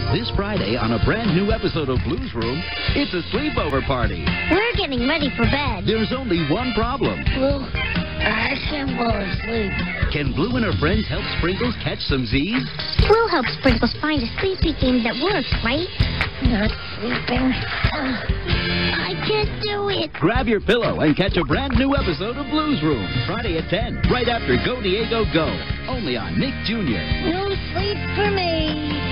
This Friday on a brand new episode of Blues Room, it's a sleepover party. We're getting ready for bed. There's only one problem. Blue, I can't fall asleep. Can Blue and her friends help Sprinkles catch some Z's? We'll help Sprinkles find a sleepy game that works, right? Not sleeping. I can't do it. Grab your pillow and catch a brand new episode of Blues Room, Friday at 10, right after Go Diego Go, only on Nick Jr. No sleep for me.